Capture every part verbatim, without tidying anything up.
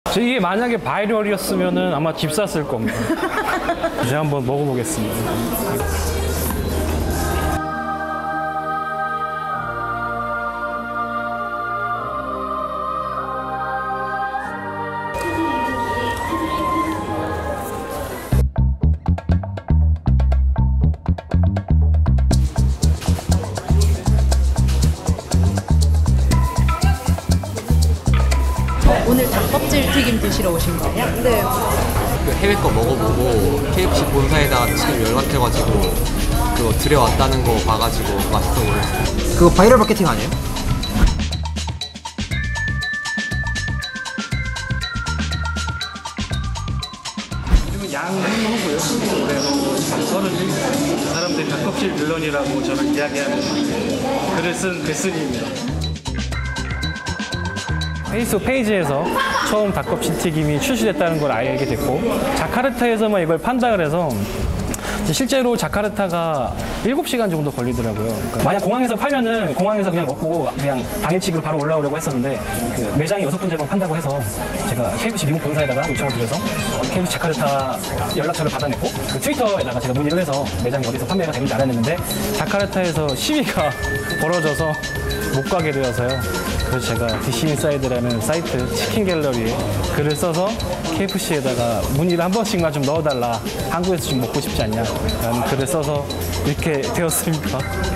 이게 만약에 바이럴이었으면은 아마 집 샀을 겁니다. 이제 한번 먹어보겠습니다. 오늘 닭껍질 튀김 드시러 오신 거예요? 네. 그 해외 거 먹어보고 케이에프씨 본사에다가 지금 연락해가지고 그거 들여왔다는 거 봐가지고 맛있어 보였어요. 그거 바이럴 마케팅 아니에요? 지금 양훈호고요. 올해 서른일 사람들이 닭껍질 빌런이라고 저를 이야기하는 글을 쓴 글쓴이입니다. 페이스북 페이지에서 처음 닭껍질 튀김이 출시됐다는 걸 알게 됐고, 자카르타에서만 이걸 판다 그래서 실제로 자카르타가 일곱 시간 정도 걸리더라고요. 그러니까 만약 공항에서 팔면은 공항에서 그냥 먹고 그냥 당일치기로 바로 올라오려고 했었는데, 그 매장이 여섯 군데만 판다고 해서 제가 케이에프씨 미국 본사에다가 요청을 드려서 케이에프씨 자카르타 연락처를 받아냈고, 그 트위터에다가 제가 문의를 해서 매장이 어디서 판매가 되는지 알아냈는데, 자카르타에서 시위가 벌어져서 못 가게 되어서요. 그래서 제가 디시인사이드라는 사이트 치킨 갤러리에 글을 써서 케이에프씨에다가 문의를 한 번씩만 좀 넣어달라, 한국에서 좀 먹고 싶지 않냐 라는 글을 써서 이렇게 되었습니다.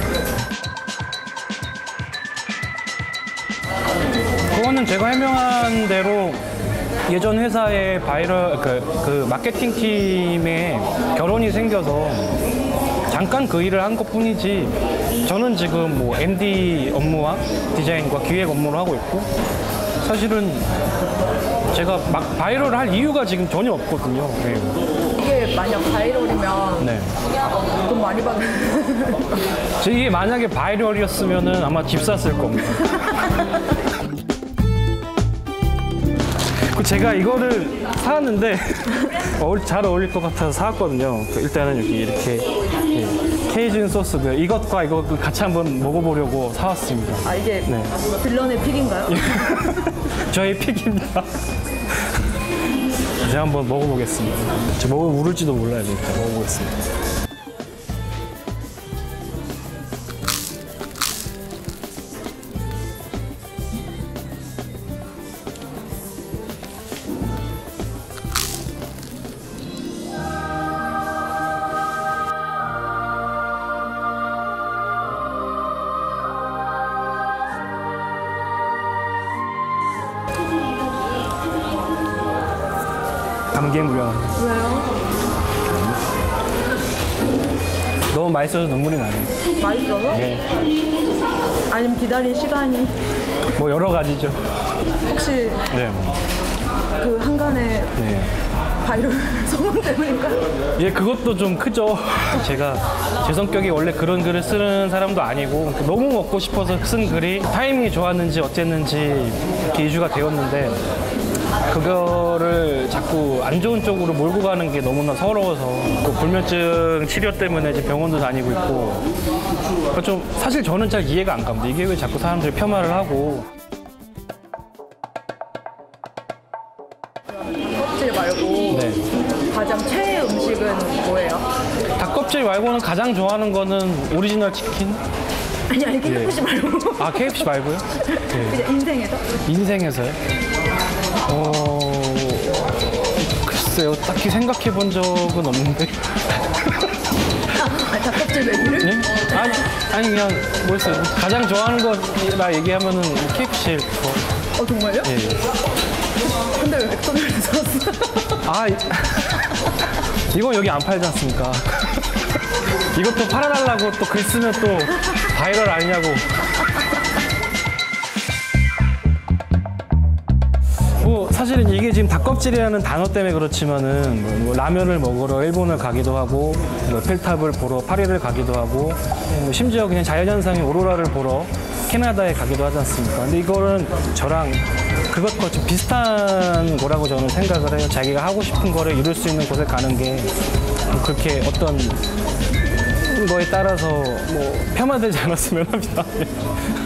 그거는 제가 해명한 대로 예전 회사의 바이럴 그, 그 마케팅 팀에 결혼이 생겨서 잠깐 그 일을 한 것 뿐이지, 저는 지금 뭐 엠디 업무와 디자인과 기획 업무를 하고 있고, 사실은 제가 막 바이럴을 할 이유가 지금 전혀 없거든요. 네. 이게 만약 바이럴이면 네. 돈 많이 받는. 이게 만약에 바이럴이었으면은 아마 집 샀을 겁니다. 제가 이거를 사왔는데 잘 어울릴 것 같아서 사왔거든요. 일단은 여기 이렇게 케이준 소스, 이것과 이거 같이 한번 먹어보려고 사왔습니다. 아, 이게 네. 빌런의 픽인가요? 저의 픽입니다. 이제 한번 먹어보겠습니다. 저 먹으면 우를지도 몰라요. 일단 먹어보겠습니다. 감개무량합니다. 왜요? 너무 맛있어서 눈물이 나네요. 맛있어서? 네. 아니면 기다린 시간이 뭐 여러 가지죠. 혹시 네. 그 한간의 네. 바이럴 소문 때문인가요? 예, 그것도 좀 크죠. 제가 제 성격이 원래 그런 글을 쓰는 사람도 아니고, 너무 먹고 싶어서 쓴 글이 타이밍이 좋았는지 어쨌는지 이렇게 이슈가 되었는데, 그거를 자꾸 안 좋은 쪽으로 몰고 가는 게 너무나 서러워서, 또 불면증 치료 때문에 이제 병원도 다니고 있고, 좀 사실 저는 잘 이해가 안 갑니다. 이게 왜 자꾸 사람들이 폄하를 하고. 껍질 말고 네. 가장 최애 음식은 뭐예요? 닭껍질 말고는 가장 좋아하는 거는 오리지널 치킨. 아니 아니 케이에프씨 말고. 아, 케이에프씨 말고요? 네. 그냥 인생에서? 인생에서요? 어... 글쎄요, 딱히 생각해 본 적은 없는데. 아니 닭껍질 메뉴를? 네? 아니, 아니 그냥 뭐였어요? 가장 좋아하는 거라 얘기하면은 케이에프씨일 거. 어 정말요? 예, 예. 근데 왜 맥도날드 사왔어? 아, 이... 이거 여기 안 팔지 않습니까? 이것도 팔아달라고 또 글 쓰면 또 바이럴 아니냐고. 뭐 사실은 이게 지금 닭껍질이라는 단어 때문에 그렇지만은 뭐, 뭐 라면을 먹으러 일본을 가기도 하고, 뭐 에펠탑을 보러 파리를 가기도 하고, 뭐 심지어 그냥 자연현상의 오로라를 보러 캐나다에 가기도 하지 않습니까? 근데 이거는 저랑 그것과 좀 비슷한 거라고 저는 생각을 해요. 자기가 하고 싶은 거를 이룰 수 있는 곳에 가는 게 그렇게 어떤 거에 따라서 뭐 폄하되지 않았으면 합니다.